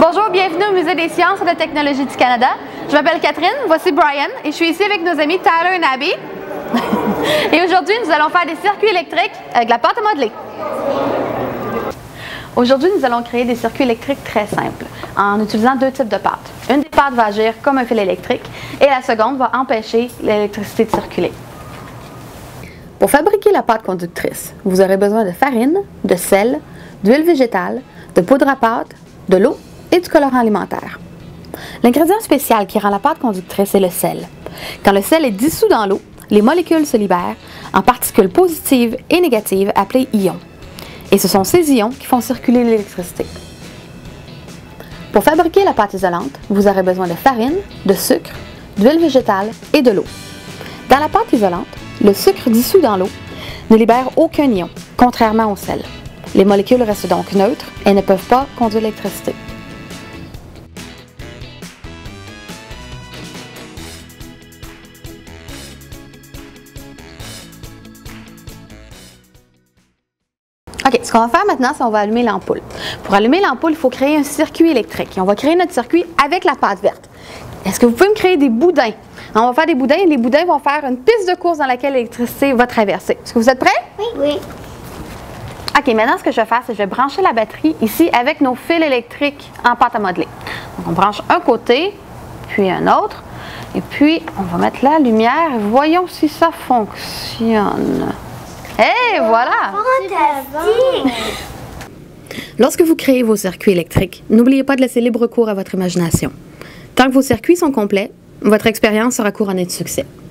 Bonjour, bienvenue au Musée des sciences et de la technologie du Canada. Je m'appelle Catherine, voici Brian et je suis ici avec nos amis Tyler et Abby. Et aujourd'hui, nous allons faire des circuits électriques avec la pâte à modeler. Aujourd'hui, nous allons créer des circuits électriques très simples en utilisant deux types de pâtes. Une des pâtes va agir comme un fil électrique et la seconde va empêcher l'électricité de circuler. Pour fabriquer la pâte conductrice, vous aurez besoin de farine, de sel, d'huile végétale, de poudre à pâte, de l'eau et du colorant alimentaire. L'ingrédient spécial qui rend la pâte conductrice est le sel. Quand le sel est dissous dans l'eau, les molécules se libèrent en particules positives et négatives appelées ions. Et ce sont ces ions qui font circuler l'électricité. Pour fabriquer la pâte isolante, vous aurez besoin de farine, de sucre, d'huile végétale et de l'eau. Dans la pâte isolante, le sucre dissous dans l'eau ne libère aucun ion, contrairement au sel. Les molécules restent donc neutres et ne peuvent pas conduire l'électricité. OK, ce qu'on va faire maintenant, c'est qu'on va allumer l'ampoule. Pour allumer l'ampoule, il faut créer un circuit électrique. Et on va créer notre circuit avec la pâte verte. Est-ce que vous pouvez me créer des boudins? On va faire des boudins et les boudins vont faire une piste de course dans laquelle l'électricité va traverser. Est-ce que vous êtes prêts? Oui. OK, maintenant, ce que je vais faire, c'est que je vais brancher la batterie ici avec nos fils électriques en pâte à modeler. Donc, on branche un côté, puis un autre. Et puis, on va mettre la lumière. Voyons si ça fonctionne. Et voilà! Fantastique! Lorsque vous créez vos circuits électriques, n'oubliez pas de laisser libre cours à votre imagination. Tant que vos circuits sont complets, votre expérience sera couronnée de succès.